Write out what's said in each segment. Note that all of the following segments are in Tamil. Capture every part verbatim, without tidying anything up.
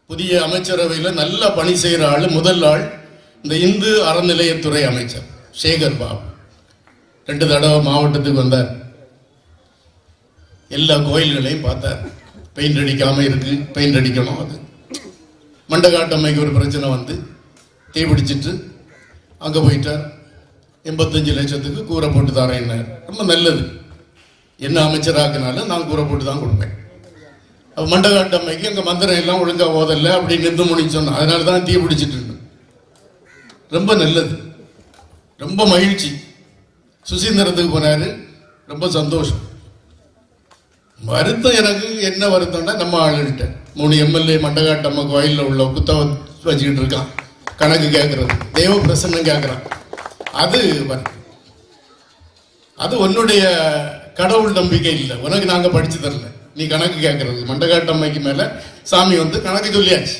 புதிய அமைச்சரவையில் நல்ல பணி செய்கிற ஆள் முதல் ஆள் இந்த இந்து அறநிலையத்துறை அமைச்சர் சேகர் பாபு. ரெண்டு தடவை மாவட்டத்துக்கு வந்தார், எல்லா கோயில்களையும் பார்த்தார். பெயிண்ட் அடிக்காம இருக்கு, பெயிண்ட் அடிக்கணும். அது மண்டகாட்டம்மைக்கு ஒரு பிரச்சனை வந்து தீபிடிச்சிட்டு அங்கே போயிட்டார். எண்பத்தஞ்சு லட்சத்துக்கு கூரை போட்டு தரேன்னார். ரொம்ப நல்லது, என்ன அமைச்சராக்குனாலும் நான் கூரை போட்டு தான் கொடுப்பேன். அப்போ மண்டகாட்டம்மைக்கு அங்கே மந்திரம் எல்லாம் ஒழுங்காக ஓதலை அப்படி நின்று முடிச்சோன்னா அதனால தான் தீ பிடிச்சிட்டு இருந்தேன். ரொம்ப நல்லது, ரொம்ப மகிழ்ச்சி. சுசீந்திரத்துக்கு போனாரு, ரொம்ப சந்தோஷம். வருத்தம் எனக்கு என்ன வருத்தம்னா, நம்ம ஆளுகிட்ட மூணு எம்எல்ஏ மண்டகாட்டம்மா கோயிலில் உள்ள புத்தக வச்சுக்கிட்டு இருக்கான், கணக்கு கேட்கறது, தெய்வ பிரசன்னம் கேட்கறான். அது வருத்தம். அது உன்னுடைய கடவுள் நம்பிக்கை இல்லை, உனக்கு நாங்கள் படிச்சு தரல, நீ கணக்கு கேட்கறது. மண்டகாட்டம்மைக்கு மேல சாமி வந்து கணக்கு சொல்லியாச்சு.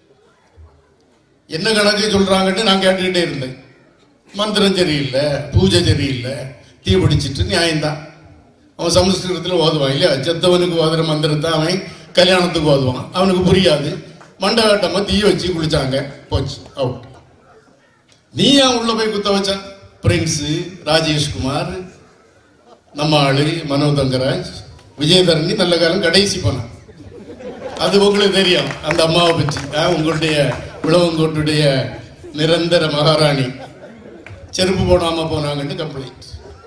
என்ன கணக்கு சொல்றாங்கன்னு நான் கேட்டுக்கிட்டே இருந்தேன். மந்திரம் சரியில்லை, பூஜை சரியில்லை, தீ பிடிச்சிட்டு நியாயம்தான். அவன் சமஸ்கிருதத்தில் ஓதுவான் இல்லையா, செத்தவனுக்கு ஓதுற மந்திரத்தை அவன் கல்யாணத்துக்கு ஓதுவான், அவனுக்கு புரியாது. மண்டகாட்டம்மா தீ வச்சு குளிச்சாங்க, போச்சு, அவுட். நீ ஏன் உள்ள போய் குத்த வச்ச? பிரின்ஸ் ராஜேஷ்குமார், நம்ம ஆளு மனோ தங்கராஜ், விஜயதரணி நல்ல காலம் கடைசி போனான். அது உங்களுக்கு தெரியும் அந்த அம்மாவை பற்றி. உங்களுடைய விளவங்கோட்டுடைய நிரந்தர மகாராணி செருப்பு போடாம போனாங்கன்னு கம்ப்ளைண்ட்.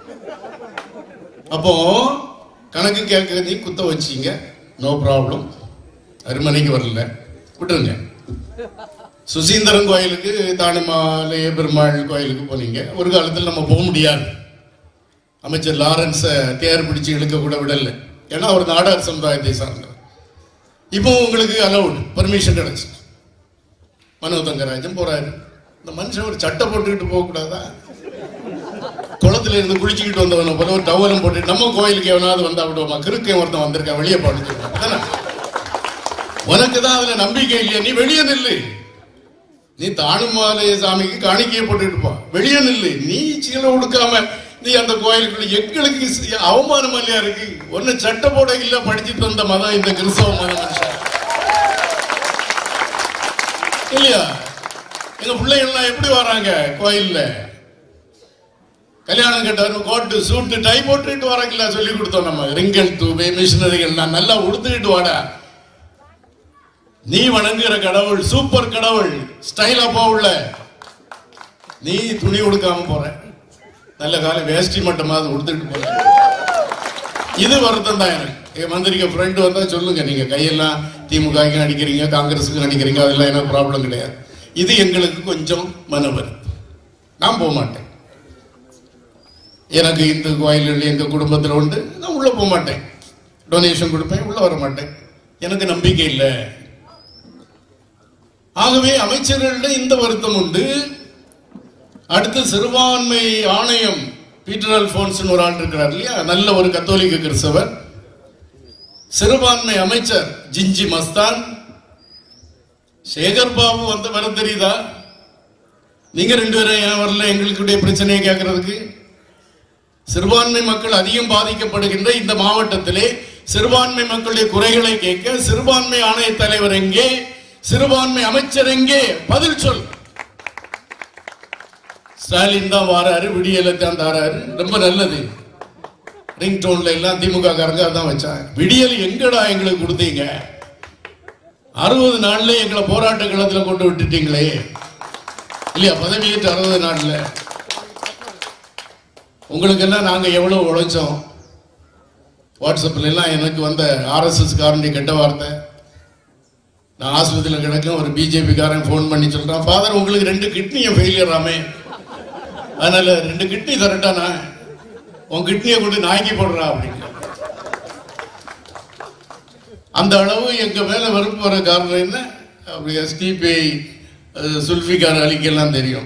அப்போ கணக்கு கேட்க நீ குத்த வச்சீங்க, நோ ப்ராப்ளம். அருமனைக்கு வரல, விட்டுருங்க. சுசீந்திரன் கோயிலுக்கு, தானுமாலைய பெருமாள் கோயிலுக்கு போனீங்க. ஒரு காலத்தில் நம்ம போக முடியாது, அமைச்சர் லாரன்ஸை தேர் பிடிச்சு இழுக்க கூட விடல, ஏன்னா அவர் நாடார் சமுதாயத்தை சார்ந்தவர். இப்போ உங்களுக்கு அலவுட், பர்மிஷன் கிடைச்சு. மனோ தங்கராஜன் போறாரு. இந்த மனுஷன் ஒரு சட்டை போட்டுக்கிட்டு போக கூடாதா? குளத்துல இருந்து குளிச்சுக்கிட்டு வந்தவன போல ஒரு டவலம் போட்டு நம்ம கோயிலுக்கு எவனாவது வந்தா விடுவோமா? கிறுக்கன் ஒருத்தன் வந்திருக்கான், வெளியே போட்டு. உனக்கு தான் அதுல நம்பிக்கை இல்லையா? நீ வெளியே நில்லு. நீ தானுமாலைய சாமிக்கு காணிக்கையை போட்டுட்டு போ, வெளியே நில்லு. நீ சீலை உடுக்காம நீ அந்த கோயிலுக்குள்ள எங்களுக்கு அவமானம் இல்லையா இருக்கு? ஒன்னு சட்டை போட இல்ல, படிச்சுட்டு வந்த மதம் இந்த கிறிஸ்தவ மதம் மனுஷன் இல்லையா? எங்க பிள்ளைகள்லாம் எப்படி வராங்க கோயில்ல? கல்யாணம் கட்டவர் கோட்டு சூட்டு டை போட்டுட்டு வராங்கல்ல, சொல்லி கொடுத்தோம் நம்ம. ரிங்கல் தூபை மிஷினரிகள்லாம் நல்லா உடுத்துக்கிட்டு வாடா. நீ வணங்குகிற கடவுள் சூப்பர் கடவுள், ஸ்டைலா போகல. நீ துணி உடுக்காம போற, நல்ல காலம் வேஷ்டி மட்டமாவது உடுத்துட்டு போற. இது வருத்தம் தான் எனக்கு. என் மந்திரிக்க ஃப்ரெண்டு வந்தா சொல்லுங்க, நீங்க கையெல்லாம் திமுகவுக்கு அடிக்கிறீங்க, காங்கிரஸுக்கு அடிக்கிறீங்க, அதெல்லாம் எனக்கு ப்ராப்ளம் கிடையாது. இது எங்களுக்கு கொஞ்சம் மன வருத்தம். நான் போக மாட்டேன். எனக்கு இந்து கோயில்கள் எங்க குடும்பத்தில் உண்டு, நான் உள்ள போக மாட்டேன். டொனேஷன் கொடுப்பேன், உள்ள வர மாட்டேன். எனக்கு நம்பிக்கை இல்லை. ஆகவே அமைச்சர்களிடம் இந்த வருத்தம் உண்டு. அடுத்து சிறுபான்மை ஆணையம், பீட்டர் அல்போன்ஸ் ஒரு ஆள் இருக்கிறார் இல்லையா, நல்ல ஒரு கத்தோலிக்க கிறிஸ்தவர். சிறுபான்மை அமைச்சர் ஜிஞ்சி மஸ்தான். சேகர் பாபு வந்து வர தெரியுதா? நீங்க ரெண்டு பேரும் ஏன் வரல எங்களுடைய பிரச்சனையை கேட்கறதுக்கு? சிறுபான்மை மக்கள் அதிகம் பாதிக்கப்படுகின்ற இந்த மாவட்டத்திலே சிறுபான்மை மக்களுடைய குறைகளை கேட்க சிறுபான்மை ஆணைய தலைவர் எங்கே? சிறுபான்மை அமைச்சர் எங்கே? பதில் சொல். ஸ்டாலின் தான் வாராரு, விடியலை தான் தாராரு, ரொம்ப நல்லது. ரிங் டோன்ல எல்லாம் திமுக காரங்க அதான் வச்சாங்க. விடியல் எங்கடா எங்களுக்கு கொடுத்தீங்க? அறுபது நாள்ல எங்களை போராட்ட களத்தில் கொண்டு விட்டுட்டீங்களே இல்லையா? பதவியேற்று அறுபது நாள்ல உங்களுக்கு எல்லாம் நாங்க எவ்வளவு உழைச்சோம். வாட்ஸ்அப்ல எல்லாம் எனக்கு வந்த ஆர்எஸ்எஸ் காரண்டி கெட்ட வார்த்தை. நான் ஆஸ்பத்திரியில் கிடக்கும், ஒரு பிஜேபி காரன் போன் பண்ணி சொல்றான், ஃபாதர் உங்களுக்கு ரெண்டு கிட்னியும் ஃபெயிலியர் ஆமே, அதனால ரெண்டு கிட்னி தரட்டானா, உன் கிட்னியை கொண்டு நாய்க்கு போடுறா அப்படின்னு. அந்த அளவு எங்க மேல வெறுப்பு வர காரணம் என்ன? அப்படி எஸ்டிபி சுல்பிகார் அலிக்கெல்லாம் தெரியும்.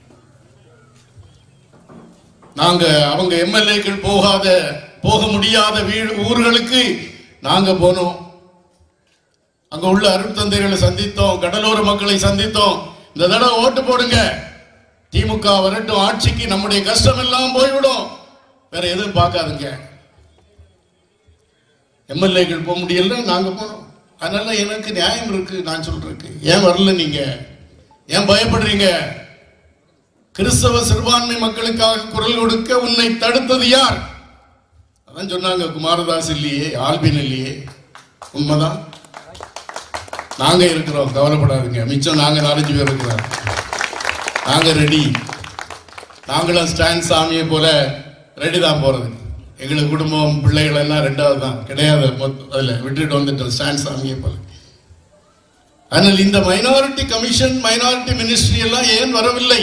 நாங்க அவங்க எம்எல்ஏக்கள் போகாத போக முடியாத வீடு ஊர்களுக்கு நாங்க போனோம். அங்க உள்ள அருட்தந்தைகளை சந்தித்தோம், கடலோர மக்களை சந்தித்தோம். இந்த தடவை ஓட்டு போடுங்க, திமுக வரட்டும் ஆட்சிக்கு, நம்முடைய கஷ்டம் எல்லாம் போய்விடும், வேற எதுவும் பார்க்காதுங்க. எம்எல்ஏக்கள் போக முடியல, நாங்க போனோம். அதனால எனக்கு நியாயம் இருக்கு. நான் சொல்றேன், ஏன் வரல நீங்க? ஏன் பயப்படுறீங்க? கிறிஸ்தவ சிறுபான்மை மக்களுக்காக குரல் கொடுக்க உன்னை தடுத்தது யார்? அதான் சொன்னாங்க, குமாரதாஸ் இல்லையே, ஆல்பின் இல்லையே. உண்மைதான், நாங்க இருக்கிறோம், கவலைப்படாதுங்க. மிச்சம் நாங்க நாலஞ்சு பேர் இருக்கிறோம், நாங்க ரெடி. நாங்களும் ஸ்டான் சாமியை போல ரெடி தான் போறது. எங்களுக்கு குடும்பம் பிள்ளைகள் எல்லாம் ரெண்டாவது தான், கிடையாது அதுல விட்டுட்டு வந்துட்டோம் ஸ்டான் சாமியை போல. ஆனால் இந்த மைனாரிட்டி கமிஷன், மைனாரிட்டி மினிஸ்ட்ரி எல்லாம் ஏன் வரவில்லை?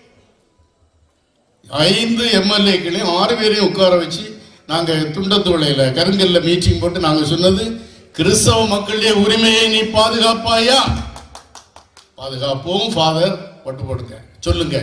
ஐந்து எம்எல்ஏக்களையும் ஆறு பேரையும் உட்கார வச்சு நாங்க துண்டத்தோளையில கருங்கல்ல மீட்டிங் போட்டு நாங்க சொன்னது, கிறிஸ்தவ மக்களுடைய உரிமையை நீ பாதுகாப்பாயா? பாதுகாப்போம் ஃபாதர், பட்டு போடுங்க சொல்லுங்க.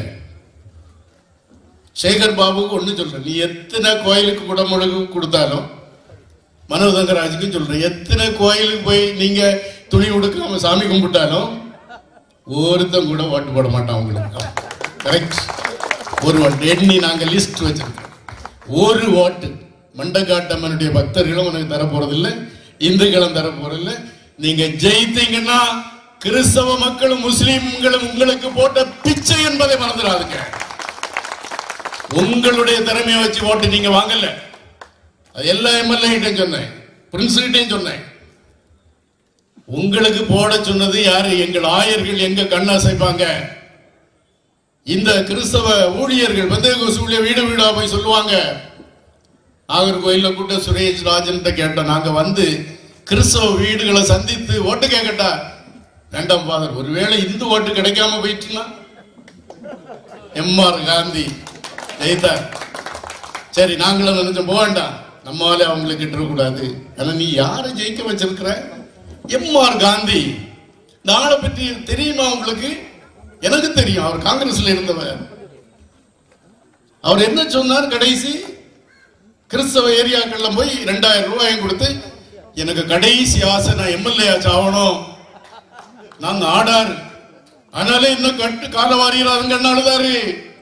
சேகர் பாபுக்கு ஒண்ணு சொல்றேன், நீ எத்தனை கோயிலுக்கு குடமுழுகு கொடுத்தாலும், மனோதங்கராஜுக்கும் சொல்றேன், எத்தனை கோயிலுக்கு போய் நீங்க துணி உடுக்காம சாமி கும்பிட்டாலும் ஒருத்தன் கூட ஓட்டு போட மாட்டான் உங்களுக்கு. கரெக்ட். ஒரு ஓட்டு எண்ணி நாங்க லிஸ்ட் வச்சிருக்கோம். ஒரு ஓட்டு மண்டகாட்டம்மனுடைய பக்தர்களும் உனக்கு தர போறதில்லை, இந்துக்களும் தர போறதில்லை. நீங்க ஜெயித்தீங்கன்னா கிறிஸ்தவ மக்களும் முஸ்லிம்களும் உங்களுக்கு போட்ட பிச்சை என்பதை மறந்துடாதுங்க. உங்களுடைய திறமையை வச்சு ஓட்டு நீங்க வாங்கல. அது எல்லா எம்எல்ஏ கிட்டையும் சொன்னேன், பிரின்ஸ் கிட்டையும் சொன்னேன். உங்களுக்கு போட சொன்னது யாரு? எங்கள் ஆயர்கள் எங்க கண்ண அசைப்பாங்க. இந்த கிறிஸ்தவ ஊழியர்கள் வந்து வீடு வீடா போய் சொல்லுவாங்க. நாகர்கோயில கூட்ட சுரேஷ் ராஜன் கேட்டோம், நாங்க வந்து கிறிஸ்தவ வீடுகளை சந்தித்து ஓட்டு கேட்கட்டா? வேண்டாம் ஃபாதர், ஒருவேளை இந்து ஓட்டு கிடைக்காம போயிட்டுனா? எம் ஆர் காந்தி ஜெயித்தார். சரி, நாங்களும் நினைச்சோம் போக வேண்டாம், நம்மாலே அவங்களுக்கு கிட்டக்கூடாது. ஆனா நீ யாரை ஜெயிக்க வச்சிருக்கிற? M R Gandhi. இந்த ஆளை பற்றி தெரியுமா உங்களுக்கு? எனக்கு தெரியும், அவர் காங்கிரஸ்ல இருந்தவர். அவர் என்ன சொன்னார் கடைசி? கிறிஸ்தவ ஏரியாக்கள்ல போய் ரெண்டாயிரம் ரூபாயும் கொடுத்து, எனக்கு கடைசி ஆசை நான் எம்எல்ஏ ஆகணும், நான் நாடார், அதனால இன்னும் கட்டு காலவாரியில் அதுங்க என்ன அழுதாரு.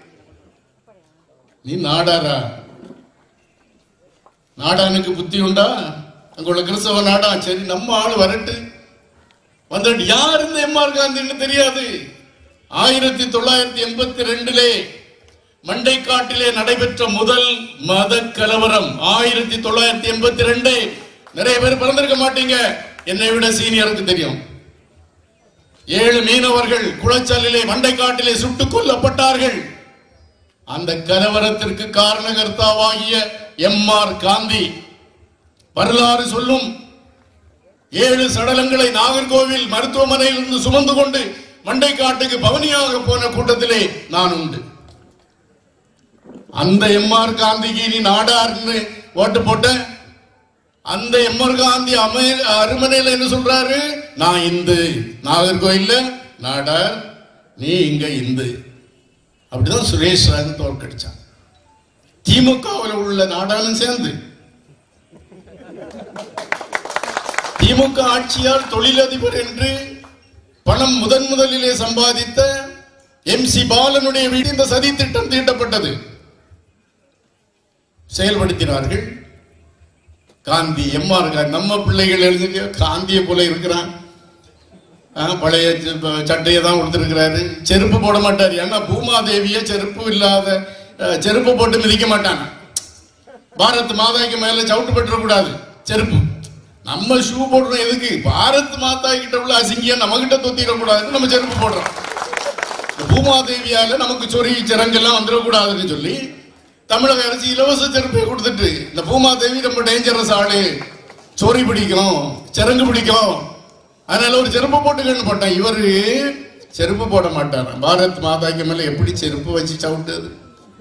நீ நாடாரா? நாடானுக்கு புத்தி உண்டா? அங்குள்ள கிறிஸ்தவ நாடா? சரி, நம்ம ஆளு வரட்டு. வந்துட்டு யார் இந்த எம் ஆர் காந்தின்னு தெரியாது. ஆயிரத்தி தொள்ளாயிரத்தி எண்பத்தி ரெண்டிலே மண்டைக்காட்டிலே நடைபெற்ற முதல் மத கலவரம் ஆயிரத்தி தொள்ளாயிரத்தி எண்பத்தி ரெண்டு. நிறைய பேர் பிறந்திருக்க மாட்டீங்க, என்னை விட சீனியருக்கு தெரியும். ஏழு மீனவர்கள் குளச்சலிலே மண்டைக்காட்டிலே சுட்டுக் கொல்லப்பட்டார்கள். அந்த கலவரத்திற்கு காரணகர்த்தாவாகிய எம் ஆர் காந்தி வரலாறு சொல்லும். ஏழு சடலங்களை நாகர்கோவில் மருத்துவமனையில் இருந்து சுமந்து கொண்டு மண்டைக்காட்டுக்கு பவனியாக போன கூட்டத்திலே நான் உண்டு. அந்த எம் ஆர் காந்திக்கு நீ நாடார்னு ஓட்டு போட்ட. அந்த எம் ஆர் காந்தி அருமனையில் என்ன சொல்றாரு? நான் இந்து, நாகர்கோயில்ல நாடார், நீ இங்க இந்து. அப்படிதான் சுரேஷ் ராஜன் தோற்கடிச்சான். திமுகவில் உள்ள நாடாளும் சேர்ந்து திமுக ஆட்சியால் தொழிலதிபர் என்று பணம் முதன் முதலிலே சம்பாதித்த எம் சி பாலனுடைய வீடு இந்த சதி திட்டம் தீட்டப்பட்டது. செயல்படுத்தினார்கள். Gandhi, M R Gandhi. நம்ம பிள்ளைகள் எழுதி காந்தியை போல இருக்கிறான், பழைய சட்டையை தான் கொடுத்திருக்கிறாரு, செருப்பு போட மாட்டார். ஏன்னா பூமாதேவிய செருப்பு இல்லாத செருப்பு போட்டு மிதிக்க மாட்டாங்க. பாரத் மாதாக்கு மேல சவுட்டு பெற்றக்கூடாது செருப்பு. நம்ம ஷூ போடுறோம் எதுக்கு? பாரத் மாதா கிட்ட உள்ள அசிங்கியா நம்ம கிட்ட தொத்திடக்கூடாதுன்னு நம்ம செருப்பு போடுறோம். பூமாதேவியால நமக்கு சொறி சிறங்கெல்லாம் வந்துடக்கூடாதுன்னு சொல்லி தமிழக அரசு இலவச செருப்பை கொடுத்துட்டு, இந்த பூமாதேவி ரொம்ப டேஞ்சரஸ் ஆளு, சொறி பிடிக்கும், சிறங்கு பிடிக்கும், அதனால ஒரு செருப்பு போட்டுக்கன்னு போட்டேன். இவரு செருப்பு போட மாட்டார். பாரத் மாதாக்கு மேல எப்படி செருப்பு வச்சு சவுட்டது?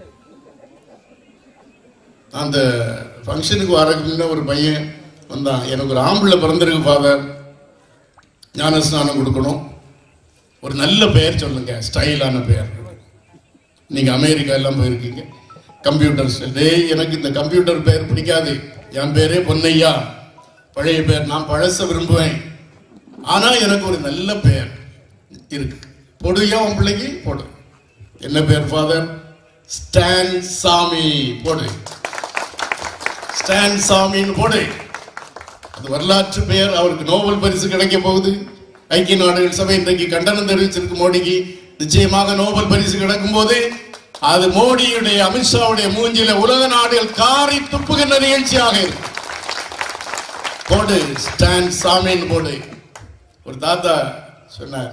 அந்த ஃபங்க்ஷனுக்கு வரக்கு முன்ன ஒரு பையன் வந்தான், எனக்கு ஒரு ஆம்பளை பிறந்திருக்கு ஃபாதர், ஞான ஸ்நானம் கொடுக்கணும், ஒரு நல்ல பெயர் சொல்லுங்க, ஸ்டைலான பெயர். நீங்க அமெரிக்கா எல்லாம் போயிருக்கீங்க, கம்ப்யூட்டர் டேய், எனக்கு இந்த கம்ப்யூட்டர் பெயர் பிடிக்காது, என் பேரே பொன்னையா, பழைய பேர், நான் பழச விரும்புவேன், ஆனா எனக்கு ஒரு நல்ல பெயர் இருக்கு, போடுவியா உன் பிள்ளைக்கு? போடு. என்ன பேர் ஃபாதர்? ஸ்டான் சாமி. போடு, ஸ்டான் சாமின்னு போடு. அது வரலாற்று பெயர். அவருக்கு நோபல் பரிசு கிடைக்க போகுது. ஐக்கிய நாடுகள் சபை இன்றைக்கு கண்டனம் தெரிவிச்சிருக்கு மோடிக்கு. நிச்சயமாக நோபல் பரிசு கிடைக்கும் போது அது மோடியுடைய அமித்ஷாவுடைய மூஞ்சில உலக நாடுகள் காரி துப்புகின்ற நிகழ்ச்சியாக இருக்கு. போடு ஸ்டாண்ட் சாமின்னு போடு. ஒரு தாத்தா சொன்னார்,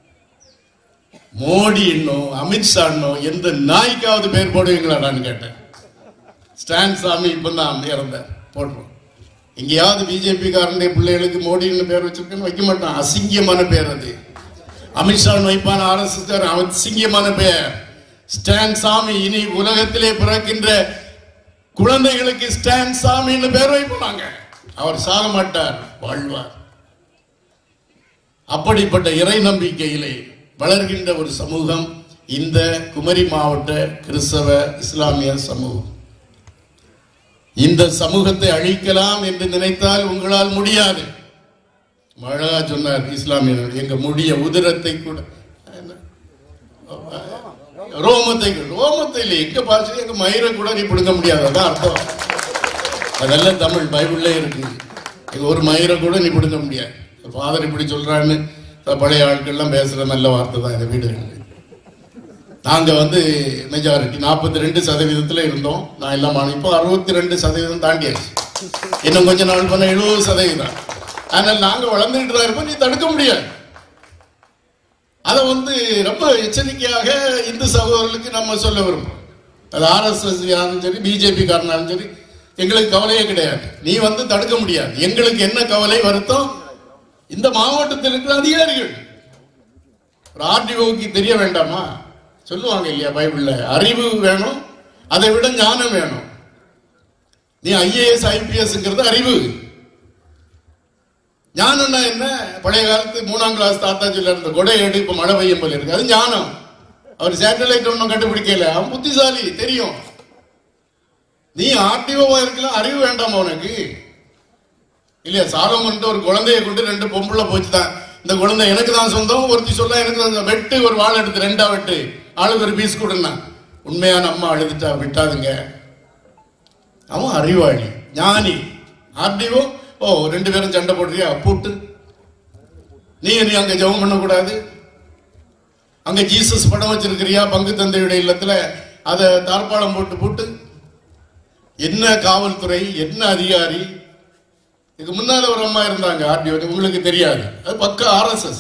மோடி இன்னும் அமித்ஷா இன்னும் எந்த நாய்க்காவது பேர் போடுவீங்களா நான் கேட்டேன். ஸ்டாண்ட் சாமி இப்பதான் இறந்தார், போடுறோம். எங்கேயாவது பிஜேபி காரனுடைய பிள்ளைகளுக்கு மோடின்னு பேர் வச்சிருக்கேன்னு வைக்க மாட்டான். அசிங்கமான பேர் அது. அமித்ஷா வைப்பான ஆர்எஸ்எஸ் அசிங்கமான பெயர் ஸ்டாண்ட் சாமி. இனி உலகத்திலே பிறக்கின்ற குழந்தைகளுக்கு ஸ்டாண்ட் சாமின்னு பேர் வைப்பாங்க. அவர் சாக மாட்டார், வாழ்வார். அப்படிப்பட்ட இறை நம்பிக்கையிலே வளர்கின்ற ஒரு சமூகம் இந்த குமரி மாவட்ட கிறிஸ்தவ இஸ்லாமிய சமூகம். இந்த சமூகத்தை அழிக்கலாம் என்று நினைத்தால் உங்களால் முடியாது. அழகா சொன்னார் இஸ்லாமியர்கள், எங்க முடிய உதிரத்தை கூட ரோமத்தை ரோமத்தை இல்லை எங்க பாசி எங்க மயிரை கூட நீ பிடுங்க முடியாது. அதான் அர்த்தம். அதெல்லாம் தமிழ் பைபிள்ல இருக்கு. ஒரு மயிரை கூட நீ பிடுங்க முடியாது. ஃபாதர் இப்படி சொல்றான்னு பழைய ஆட்கள்லாம் பேசுற நல்ல வார்த்தை தான் இந்த வீடுகள். நாங்க வந்து மெஜாரிட்டி நாற்பத்தி ரெண்டு சதவீதத்துல இருந்தோம். நான் எல்லாம் இப்போ அறுபத்தி ரெண்டு சதவீதம் தாண்டியாச்சு. இன்னும் கொஞ்ச நாள் பண்ண எழுபது சதவீதம். ஆனால் நாங்க வளர்ந்துட்டு தான் இருப்போம். நீ தடுக்க முடியாது. அதை வந்து ரொம்ப எச்சரிக்கையாக இந்து சகோதரர்களுக்கு நம்ம சொல்ல விரும்புறோம். அது ஆர்எஸ்எஸ் ஆனாலும் சரி, பிஜேபி காரனாலும் சரி, எங்களுக்கு கவலையே கிடையாது. நீ வந்து தடுக்க முடியாது. எங்களுக்கு என்ன கவலை வருத்தம், இந்த மாவட்டத்தில் இருக்கிற அதிகாரிகள். ஒரு ஆர்டிஓக்கு தெரிய வேண்டாமா? சொல்லுவாங்க இல்லையா பைபிள்ல, அறிவு வேணும், அதை விட ஞானம் வேணும். நீ ஐஏஎஸ் ஐபிஎஸ்ங்கிறது அறிவு. ஞானம்னா என்ன? பழைய காலத்து மூணாம் கிளாஸ் தாத்தா சொல்ல இருந்த கொடை எடு, இப்ப மழை பெய்யும் போல இருக்கு, அது ஞானம். அவர் சேட்டலைட் ஒன்றும் கண்டுபிடிக்கல, அவன் புத்திசாலி, தெரியும். நீ ஆர்டிஓவா இருக்கலாம், அறிவு வேண்டாமா உனக்கு? இல்லையா? சாலமன் ஒரு குழந்தைய கொண்டு ரெண்டு பொம்பளை போச்சுதான், இந்த குழந்தை எனக்கு தான் சொந்தம், ஒருத்தி சொல்ல எனக்கு தான் வெட்டு, ஒரு வாழை எடுத்து ரெண்டா வெட்டு, ஆளுக்கு ஒரு பீஸ் கொடுன்னா. உண்மையான அம்மா அழுதுட்டா விட்டாதுங்க. அவன் அறிவாளி, ஞானி. ஆர்டிஓ ஓ ரெண்டு பேரும் சண்டை போடுறியா, பூட்டு. நீ நீ அங்க ஜெபம் பண்ணக்கூடாது. அங்க ஜீசஸ் படம் வச்சிருக்கிறியா பங்கு தந்தையுடைய இல்லத்துல, அதை தார்பாலம் போட்டு பூட்டு. என்ன காவல்துறை, என்ன அதிகாரி? இதுக்கு முன்னால ஒரு அம்மா இருந்தாங்க ஆர்டிஓ, உங்களுக்கு தெரியாது, அது பக்க ஆர்எஸ்எஸ்.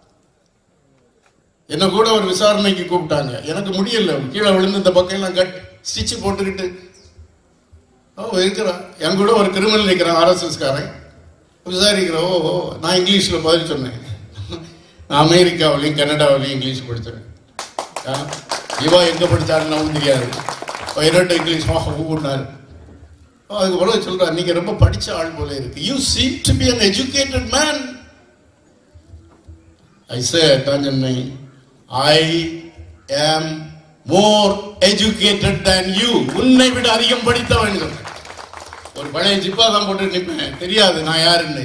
என்ன கூட ஒரு விசாரணைக்கு கூப்பிட்டாங்க. எனக்கு முடியல, கீழே விழுந்து இந்த பக்கம் எல்லாம் கட் ஸ்டிச்சு போட்டுக்கிட்டு இருக்கிறான். என் கூட ஒரு கிரிமினல் நிற்கிறான், ஆர்எஸ்எஸ் காரன். விசாரிக்கிறோம். ஓ நான் இங்கிலீஷ்ல பதில் சொன்னேன். நான் அமெரிக்காவிலையும் கனடாவிலையும் இங்கிலீஷ் படித்தேன். இவா எங்க படிச்சாருன்னு நமக்கு தெரியாது. இரண்டு இங்கிலீஷ் ஊனாரு. அதுக்கு பிறகு சொல்றாரு, நீங்க ரொம்ப படிச்ச ஆள் போல இருக்கு. You seem to be an educated man. I said, Tanjannai, I am more educated than you. உன்னை விட அதிகம் படித்தவன் சொன்ன. ஒரு பழைய ஜிப்பா தான் போட்டு நிற்பேன், தெரியாது நான் யாருன்னு.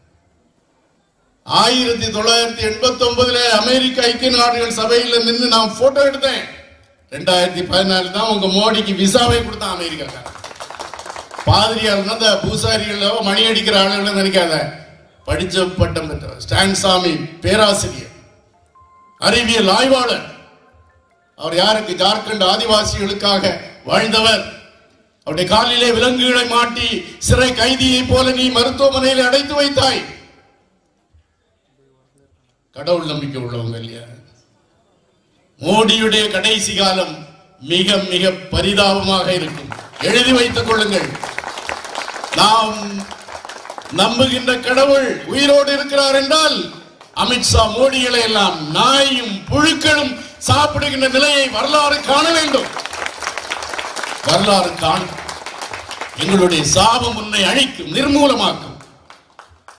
ஆயிரத்தி தொள்ளாயிரத்தி எண்பத்தி ஒன்பதுல அமெரிக்க ஐக்கிய நாடுகள் சபையில நின்று நான் போட்டோ எடுத்தேன். ரெண்டாயிரத்தி பதினாலு தான் உங்க மோடிக்கு விசாவை கொடுத்தான் அமெரிக்கா. பாதிரியார் அந்த பூசாரிகள் மணி அடிக்கிற ஆளுகளை நினைக்காத, படிச்ச பட்டம் பெற்றவர் ஸ்டாண்ட் சாமி, பேராசிரியர், அறிவியல் ஆய்வாளர். அவர் யாருக்கு? ஜார்க்கண்ட் ஆதிவாசிகளுக்காக வாழ்ந்தவர். அவருடைய காலிலே விலங்குகளை மாட்டி சிறை கைதியை போல நீ மருத்துவமனையில் அடைத்து வைத்தாய். கடவுள் நம்பிக்கை உள்ளவங்க இல்லையா? மோடியுடைய கடைசி காலம் மிக மிக பரிதாபமாக இருக்கும். எழுதி வைத்துக் கொள்ளுங்கள். நாம் நம்புகின்ற கடவுள் உயிரோடு இருக்கிறார் என்றால் அமித்ஷா மோடிகளை எல்லாம் நாயும் புழுக்களும் சாப்பிடுகின்ற நிலையை வரலாறு காண வேண்டும். வரலாறு காணும். எங்களுடைய சாபம் உன்னை அழிக்கும், நிர்மூலமாக்கும்.